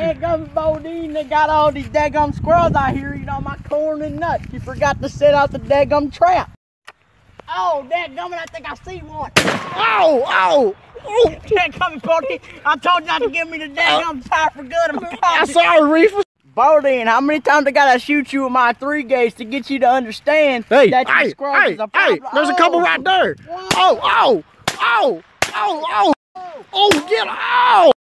Daggum Bodine, they got all these daggum squirrels out here eating all my corn and nuts. You forgot to set out the daggum trap. Oh, daggum, I think I see one. Oh! Daggum Bodine, I told you not to give me the daggum tire for good. I'm sorry, Reefer. Bodine, how many times I gotta shoot you with my 3 gauge to get you to understand that your squirrels is a problem? There's a couple right there. Oh, get out!